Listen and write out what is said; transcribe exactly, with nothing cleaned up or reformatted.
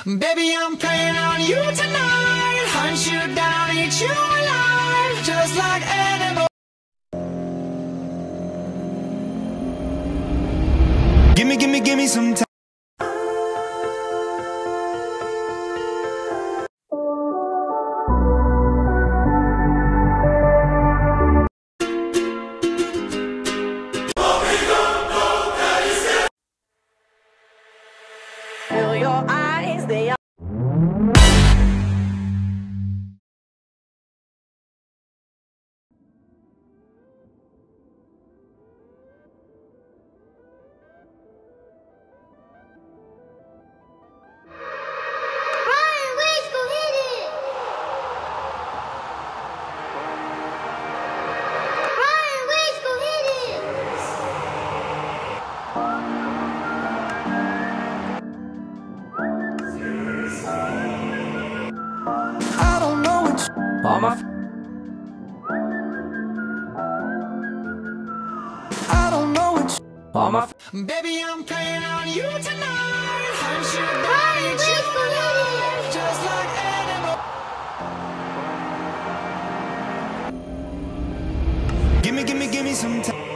Baby, I'm playing on you tonight. Hunt you down, eat you alive, just like animals. Gimme, gimme, gimme some time. Fill your eyes, they are. Ryan, wait, go hit it! Ryan, wait, go hit it! I don't know what you Mama. I don't know what you Mama. Baby, I'm playing on you tonight. Hunt you down, eat you alive, just like animals. Gimme, gimme, gimme some time.